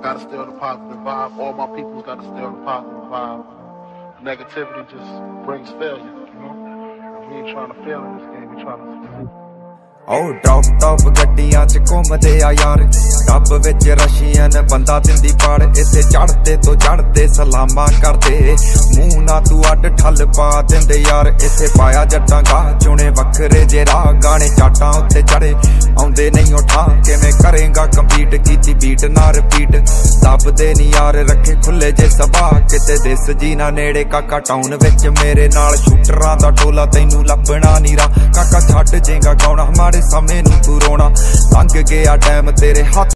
gotta stay on the positive vibe. All my people's gotta stay on the positive vibe. Negativity just brings failure, you know? We ain't trying to fail in this game, we trying to succeed. Oh, top ਗੱਡੀਆਂ ਚ ਘੁੰਮਦੇ ਆ ਯਾਰ, tub ਵਿੱਚ Russian ਬੰਦਾ ਦਿੰਦੀ ਪਾੜ, ਇੱਥੇ ਚੜਦੇ ਤੋਂ ਚੜਦੇ ਸਲਾਮਾਂ ਕਰਦੇ, ਮੂੰਹ ਨਾ ਤੂੰ ਅੱਡ ਠੱਲ ਪਾ ਦਿੰਦੇ ਯਾਰ, ਇੱਥੇ ਪਾਇਆ ਜੱਟਾਂ ਗਾਹ ਚੁਣੇ ਵੱਖਰੇ ਜੇ ਰਾਹ, ਗਾਣੇ ਚਾਟਾਂ ਉੱਤੇ ਚੜੇ ਆਉਂਦੇ ਨਹੀਂ ਉਠਾ, ਕਿਵੇਂ ਕਰੇਗਾ ਕੰਪੀਟ ਕੀਤੀ ਬੀਟ ਨਾ ਰਿਪੀਟ, ਦੱਬਦੇ ਨੀ ਯਾਰ ਰੱਖੇ ਖੁੱਲੇ ਜੇ ਸਭਾ, ਕਿਤੇ ਦਿਸ ਜੀ ਨਾ ਨੇੜੇ ਕਾਕਾ ਟਾਊਨ ਵਿੱਚ ਮੇਰੇ ਨਾਲ ਸ਼ੂਟਰਾਂ ਦਾ ਟੋਲਾ, ਤੈਨੂੰ ਲੱਭਣਾ ਨੀ ਰਾ ਕਾਕਾ, ਛੱਡ ਜੇਗਾ ਗਾਉਣਾ ਮਾੜੇ ਸਮੇਂ ਨੂੰ ਤੂੰ ਰੋਣਾ, ਲੰਘ ਗਿਆ ਟਾਈਮ ਤੇਰੇ ਹੱਥ